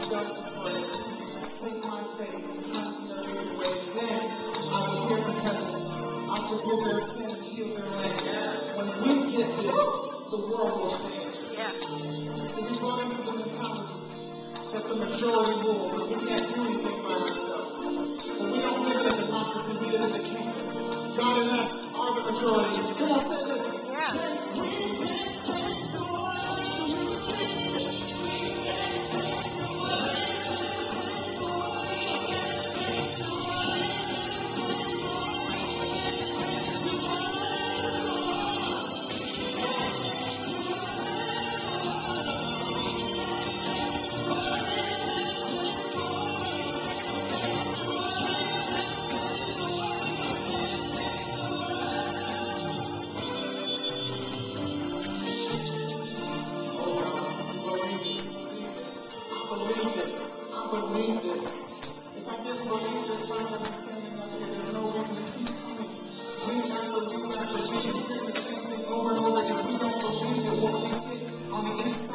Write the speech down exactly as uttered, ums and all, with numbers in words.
got to pray. Take my faith and turn from their wicked ways. Then I will hear from heaven. I forgive their sin and heal their land. When we get this, the world will stand. Yeah. So we run into the mentality that the majority rules, and we can't do anything by ourselves. But we don't live in a democracy, we live in the kingdom. God and us are the majority. Come on, say this. Yeah. I believe this. If I didn't believe this, why am I standing up here? There's no reason to keep coming. Week after week after week, and hearing the same thing over and over again. We don't believe it. What we sit on the inside.